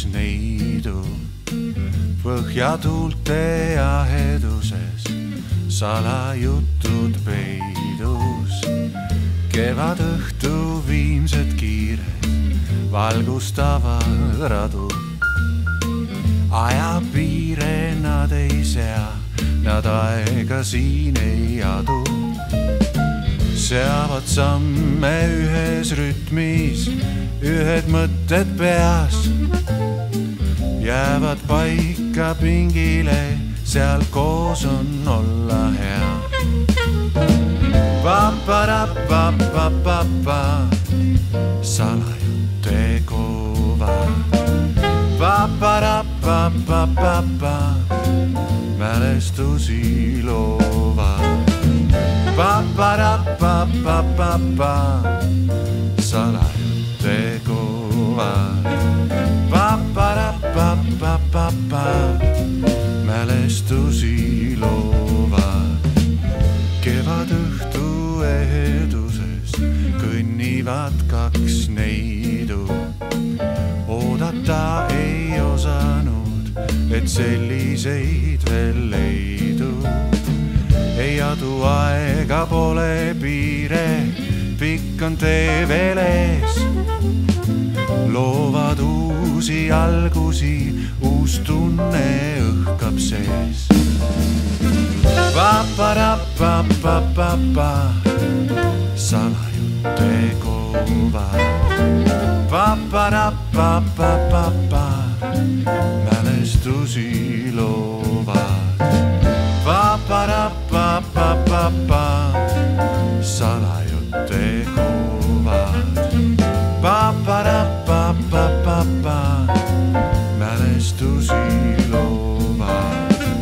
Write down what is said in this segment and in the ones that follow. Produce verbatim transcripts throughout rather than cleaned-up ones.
kaks neidu. Põhjatuulte jaheduses salajutud peidus. Kevad õhtu viimsed kiired valgustavad radu. Aja piire nad ei sea, nad aega siin ei adu. Seavad samme ühes rütmis, ühed mõtted peas. Jäävad paika pingile, seal koos on olla hea. Pa-pa-ra-pa-pa-pa-pa, salajutte kovad. Pa-pa-ra-pa-pa-pa-pa, mälestusi loovad. Pa-pa-ra-pa-pa-pa-pa, salajutte kovad. Pa-pa-ra-pa-pa-pa-pa, mälestusi loovad. Kevad õhtu eheduses kõnnivad kaks neidu. Oodata ei osanud, et selliseid veel leidu. Ei adu aega pole piire, pikk on tee veel ees. Loovad uusi algusi, uus tunne õhkab sees. Pa-pa-ra-pa-pa-pa-pa, salajutte kovad. Pa-pa-ra-pa-pa-pa-pa, mälestusi loovad. Pa-pa-ra-pa-pa-pa-pa, salajutte kovad. Pa-pa-ra-pa-pa-pa-pa, mälestusi loovad.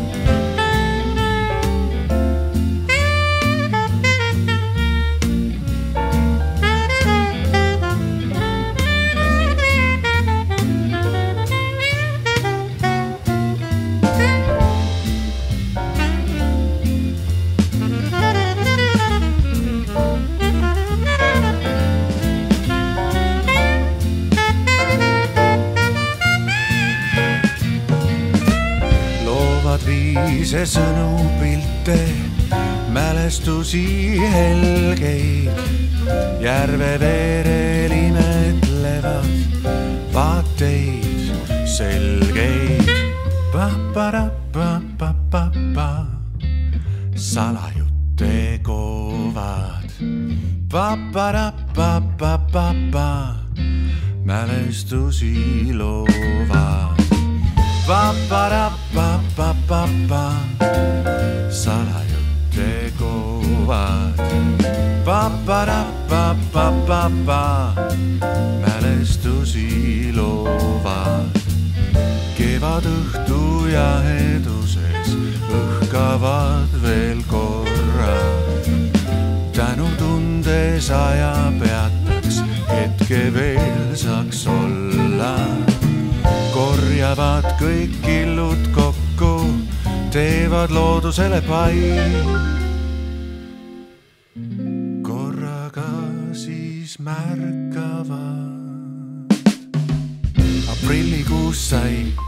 Viise sõnu pilte, mälestusi helgeid. Järve veerel imetlevad vaateid selgeid. Pa-pa-ra-pa-pa-pa-pa, salajutte kovad. Pa-pa-ra-pa-pa-pa-pa, mälestusi loovad. Pa-pa-ra-pa-pa-pa-pa, salajutte kovad. Pa-pa-ra-pa-pa-pa-pa, mälestusi loovad. Kevad õhtu jaheduses õhkavad veel korra. Tänutundes aja peataks, hetke veel saaks olla. Korjavad kõik killud kokku, teevad loodusele pai. Korraga siis märkavad. Aprillikuus sai